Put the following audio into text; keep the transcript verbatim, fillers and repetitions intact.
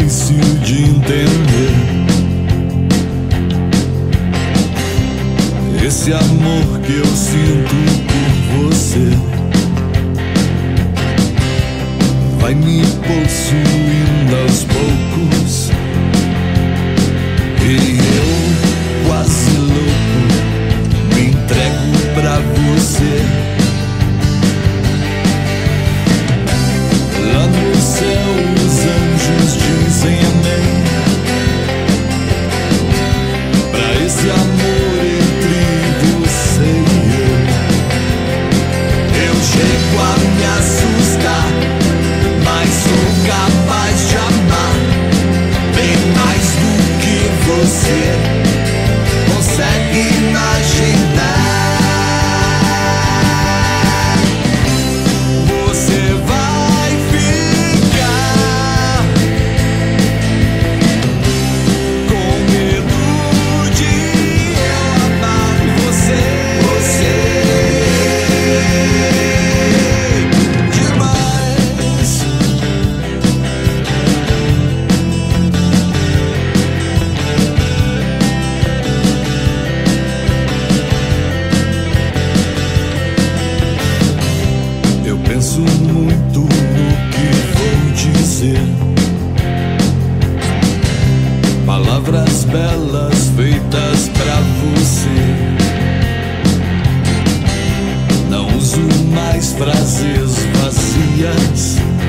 difícil de entender. Esse amor que eu sinto por você vai me possuindo aos poucos, e eu, quase louco, me entrego pra você. Lá no céu os anjos dizem amém pra esse amor entre você e eu. Eu chego a me assustar, mas sou capaz de amar bem mais do que você consegue imaginar. Você vai ficar com medo de eu amar você, você demais. Eu penso muito no que vou dizer, palavras belas feitas pra você. Não uso mais frases vazias,